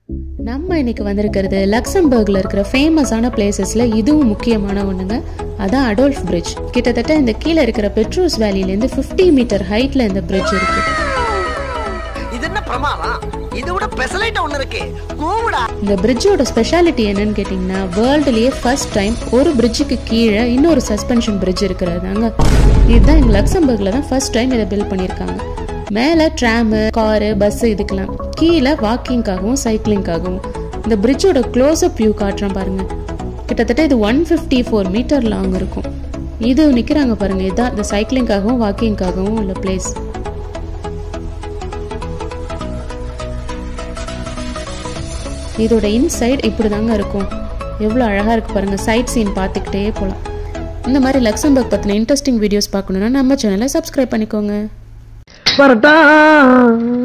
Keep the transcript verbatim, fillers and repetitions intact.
நம்ம இன்னைக்கு வந்திருக்கிறது லக்சம்பர்க்ல இருக்கிற ஃபேமஸான பிளேசஸ்ல இதுவும் முக்கியமான ஒண்ணுங்க. அதான் அடோல்ஃப் பிரிட்ஜ். கிட்டத்தட்ட இந்த கீழே இருக்கிற பெட்ரூஸ் வேலியில இருந்து ஐம்பது மீட்டர் ஹைட்ல இந்த பிரிட்ஜ் இருக்கு. இது என்ன பிரமாதம்? இது விட ஸ்பெஷலைட் ஒன்னு இருக்கு. கூவுடா. இந்த பிரிட்ஜோட ஸ்பெஷாலிட்டி என்னன்னு கேட்டிங்கன்னா, வேர்ல்டுலயே ஃபர்ஸ்ட் டைம் ஒரு பிரிட்ஜுக்கு கீழே இன்னொரு சஸ்பென்ஷன் பிரிட்ஜ் இருக்கிறதாங்க. இதுதான் இந்த லக்சம்பர்க்ல தான் ஃபர்ஸ்ட் டைம் இதை பில்ட் பண்ணியிருக்காங்க. மேலே ட்ராமு, காரு, பஸ் இதுக்கெல்லாம், கீழே வாக்கிங்காகவும் சைக்கிளிங்காகவும். இந்த பிரிட்ஜோட க்ளோஸ்அப் வியூ காட்டுறேன் பாருங்க. கிட்டத்தட்ட இது one fifty four meter long இருக்கும். இது நிற்கிறாங்க பாருங்க, இதுதான் இந்த சைக்கிளிங்காகவும் வாக்கிங்காகவும் உள்ள பிளேஸ். இதோட இன்சைட் இப்படி தாங்க இருக்கும். எவ்வளோ அழகாக இருக்கு பாருங்க. சைட் சீன் பார்த்துக்கிட்டே போகலாம். இந்த மாதிரி லக்சம்பர்க் பற்றின இன்ட்ரெஸ்டிங் வீடியோஸ் பார்க்கணுன்னா நம்ம சேனலை சப்ஸ்கிரைப் பண்ணிக்கோங்க.